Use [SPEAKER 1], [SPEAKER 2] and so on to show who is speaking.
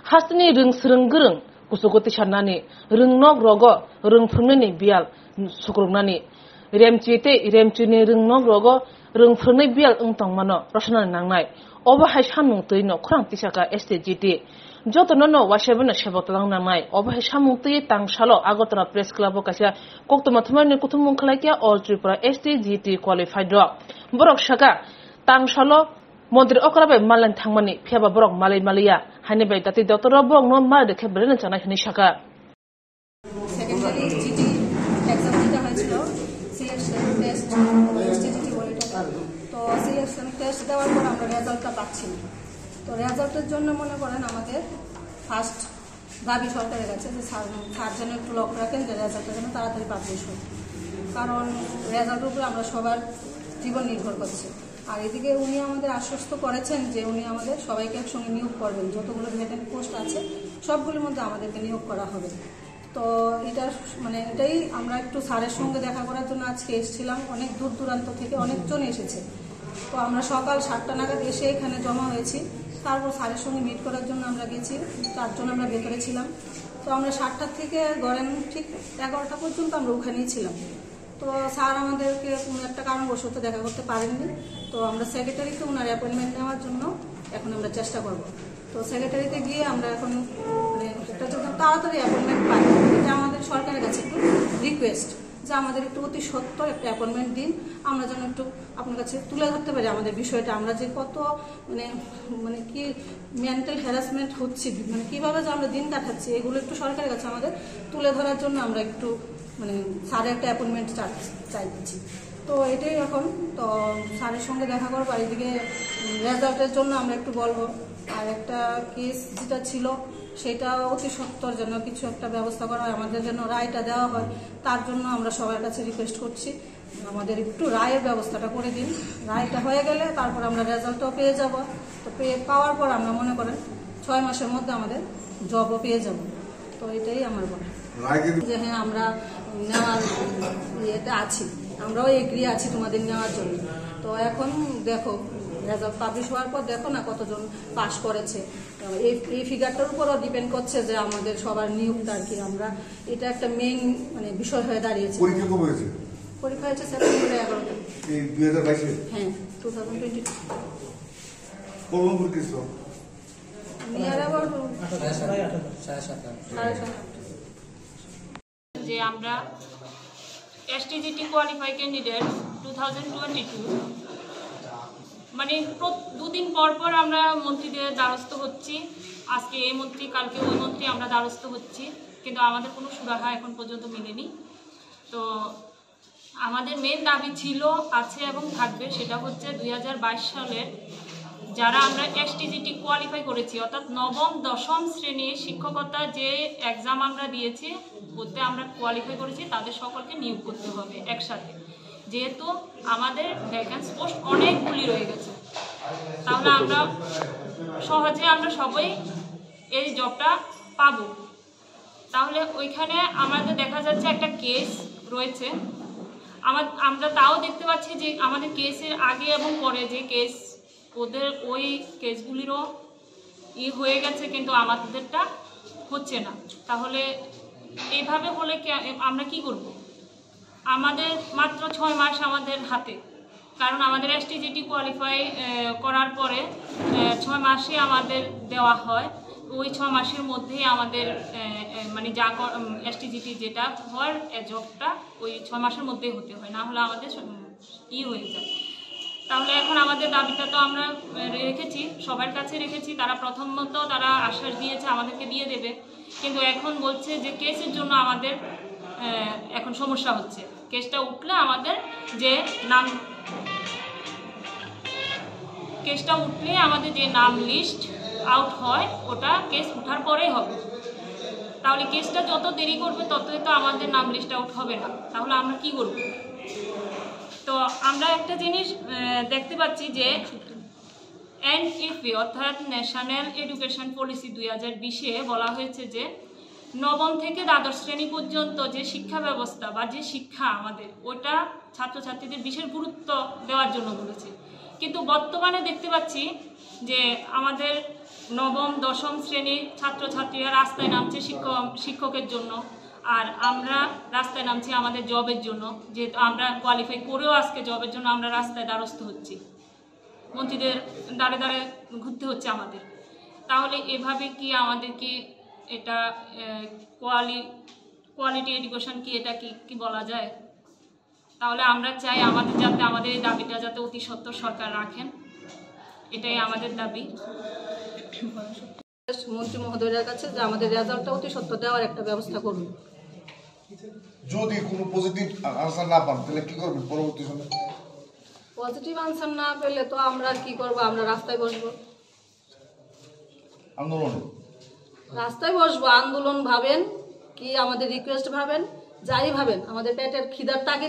[SPEAKER 1] Hasni ring sereng gereng kusukoti shanani ring nog rogo ring phungnani bial sukrungnani remchite remchini ring nog rogo ring phungnai bial ungtang mano rosna nangnai oba hai samung tuino khurang tisaka STGT jotono washabana shabotlang nangnai oba hai samung tui tangsalo agotara press club kasia koktoma thumani kuthumung khlaikia all tripura STGT qualified ro borok shaka tangsalo মন্ত্রী অকরাবে Malan থাংমানি ফেবা বরক মালাই মালিয়া হানি বাই তাতে doctor বরক ন মা দেখে বেরেন জানাই হানি শাকা
[SPEAKER 2] সেকেন্ডারি জিটি এক্সাম দিতে হয়েছিল সিলেকশন টেস্ট এসটিজিটি বলে তো সিলেকশন টেস্ট দেওয়ার পর আমরা রেজাল্টটা পাচ্ছি না তো রেজাল্টের জন্য মনে করেন আমাদের ফার্স্ট দাবি সরকারের কাছে যে স্যার যেন একটু লক্ষ্য রাখেন যে রেজাল্টের জন্য তাড়াতাড়ি পাবলিশ হয় কারণ রেজাল্টের উপরে আমরা সবার জীবন নির্ভর করছি আর এদিকে উনি আমাদের আশ্বস্ত করেছেন যে উনি আমাদের সবাইকে একসঙ্গে নিয়োগ করবেন যতগুলো ভ্যাকেন্ট পোস্ট আছে সবগুলোর মধ্যে আমাদেরকে নিয়োগ করা হবে তো এটাই আমরা একটু স্যারের সঙ্গে দেখা করার জন্য আজকে এসেছিলাম অনেক দূর দূরান্ত থেকে অনেকজন এসেছে তো আমরা সকাল 7টা নাগাদ এসে এখানে জমা হয়েছি তারপর স্যারের সঙ্গে মিট করার জন্য আমরা গেছি 4 জন আমরা ভেতরে ছিলাম তো আমরা 7টা থেকে ধরেন ঠিক 11টা পর্যন্ত আমরা ওখানেই ছিলাম তো স্যার আমাদেরকে কোনো একটা কারণবশত দেখা করতে পারেননি তো আমরা সেক্রেটারিতে ওনার অ্যাপয়েন্টমেন্ট নেওয়ার জন্য এখন আমরা চেষ্টা করব তো সেক্রেটারিতে গিয়ে আমরা এখন একটা জন্য তাড়াতাড়ি অ্যাপয়েন্টমেন্ট পাই এটা আমাদের সরকারের কাছে একটু রিকোয়েস্ট যে আমাদের একটু অতি সত্বর একটা অ্যাপয়েন্টমেন্ট দিন আমরা যেন একটু আপনার কাছে তুলে ধরতে পারি আমাদের বিষয়টা আমরা যে কত কি মেন্টাল হ্যারাসমেন্ট হচ্ছে কিভাবে যে আমরা দিন কাটাচ্ছি এগুলো একটু সরকারের কাছে আমাদের তুলে ধরার জন্য আমরা একটু স্যারের একটা অ্যাপয়েন্টমেন্ট চাইছি তো এটাই এখন তো স্যারের সঙ্গে দেখা করবো আর এদিকে রেজাল্টের জন্য আমরা একটু বলবো আর একটা কেস যেটা ছিল সেটা অতি সত্বর যেন কিছু একটা ব্যবস্থা করা হয় আমাদের জন্য রায়টা দেওয়া হয় তার জন্য আমরা সবার কাছে রিকোয়েস্ট করছি আমাদের একটু রায়ের ব্যবস্থাটা করে দিন রায়টা হয়ে গেলে তারপর আমরা রেজাল্টও পেয়ে যাব তো পাওয়ার পর আমরা মনে করেন 6 মাসের মধ্যে আমাদের জবও পেয়ে যাব তো এটাই আমার বলা যে হ্যাঁ আমরা নেওয়ার ইয়েতে আছি আমরাও এগ্রি আছি তোমাদের নেওয়ার জন্য তো এখন দেখো রেজাল্ট পাবলিশ হওয়ার পর দেখো না কতজন পাস করেছে এই ফিগারটার উপরও ডিপেন্ড করছে যে আমাদের সবার নিয়োগটা আর কি আমরা এটা একটা মেইন বিষয় হয়ে দাঁড়িয়েছে পরীক্ষা হয়েছে সেপ্টেম্বর 11টা
[SPEAKER 3] 2022
[SPEAKER 2] হ্যাঁ 2022 নিয়ার অ্যাবাউট 7.5
[SPEAKER 4] যে আমরা STGT কোয়ালিফাই ক্যান্ডিডেট 2022 দুদিন পর পর আমরা মন্ত্রীদের দ্বারস্থ হচ্ছি আজকে এই মন্ত্রী কালকে ওই মন্ত্রী আমরা দ্বারস্থ হচ্ছি কিন্তু আমাদের কোনো সুরাহা এখন পর্যন্ত মিলেনি তো আমাদের মেন দাবি ছিল আছে এবং থাকবে সেটা হচ্ছে 2022 সালের যারা আমরা STGT কোয়ালিফাই করেছি অর্থাৎ নবম দশম শ্রেণীর শিক্ষকতা যে এক্সাম আমরা দিয়েছি ওতে আমরা কোয়ালিফাই করেছি তাদের সকলকে নিয়োগ করতে হবে একসাথে যেহেতু আমাদের ভ্যাকেন্সি পোস্ট অনেকগুলি রয়ে গেছে তাহলে আমরা সহজে আমরা সবাই এই জবটা পাবো তাহলে ওইখানে আমাদের দেখা যাচ্ছে একটা কেস রয়েছে আমরা তাও দেখতে পাচ্ছি যে আমাদের কেসের আগে এবং পরে যে কেস ওদের ওই কেসগুলিরও হয়ে গেছে কিন্তু আমাদেরটা হচ্ছে না তাহলে এইভাবে হলে আমরা কি করব আমাদের মাত্র 6 মাস আমাদের হাতে কারণ আমাদের STGT কোয়ালিফাই করার পরে 6 মাসে আমাদের দেওয়া হয় ওই 6 মাসের মধ্যেই আমাদের যা STGT যেটা হওয়ার জবটা ওই 6 মাসের মধ্যেই হতে হয় না হলে আমাদের হয়ে যায় তাহলে এখন আমাদের দাবিটা তো আমরা রেখেছি সবার কাছে রেখেছি তারা প্রথমত তারা আশ্বাস দিয়েছে আমাদেরকে দিয়ে দেবে কিন্তু এখন বলছে যে কেসের জন্য আমাদের এখন সমস্যা হচ্ছে কেসটা উঠলে আমাদের যে নাম লিস্ট আউট হয় ওটা কেস উঠার পরেই হবে তাহলে কেসটা যত দেরি করবে ততই তো আমাদের নাম লিস্ট আউট হবে না তাহলে আমরা কি করব তো আমরা একটা জিনিস দেখতে পাচ্ছি যে NEP অর্থাৎ ন্যাশনাল এডুকেশন পলিসি 2020-এ বলা হয়েছে যে নবম থেকে দ্বাদশ শ্রেণী পর্যন্ত যে শিক্ষা ব্যবস্থা বা যে শিক্ষা আমাদের ওটা ছাত্রছাত্রীদের বিশেষ গুরুত্ব দেওয়ার জন্য বলেছে কিন্তু বর্তমানে দেখতে পাচ্ছি যে আমাদের নবম দশম শ্রেণীর ছাত্রছাত্রীরা রাস্তায় নামছে শিক্ষকের জন্য, আর আমরা রাস্তায় নামছি আমাদের জবের জন্য। যেহেতু আমরা কোয়ালিফাই করেও আজকে জবের জন্য আমরা রাস্তায় দ্বারস্থ হচ্ছি, মন্ত্রীদের দাঁড়ে দাঁড়ে ঘুরতে হচ্ছে আমাদের। তাহলে এভাবে কি আমাদের কি এটা কোয়ালিটি এডুকেশন কি এটা কি বলা যায়? তাহলে আমরা চাই আমাদের এই দাবিটা যাতে অতি সত্বর সরকার রাখেন, এটাই আমাদের দাবি।
[SPEAKER 2] মন্ত্রী মহোদয়ের কাছে যে আমাদের রেজাল্টটা অতি সত্বর দেওয়ার একটা ব্যবস্থা করুন।
[SPEAKER 3] যদি কোনো পজিটিভ আনসার না পান তাহলে কি করবেন পরবর্তী সময়ে?
[SPEAKER 2] পজিটিভ আনসার না পেলে তো আমরা কি করব, আমরা রাস্তায় বসবো। রাস্তায় বসবো, আন্দোলন ভাবেন কি আমাদের রিকোয়েস্ট ভাবেন, যাই ভাবেন, আমাদের পেটের খিদার তাগিদ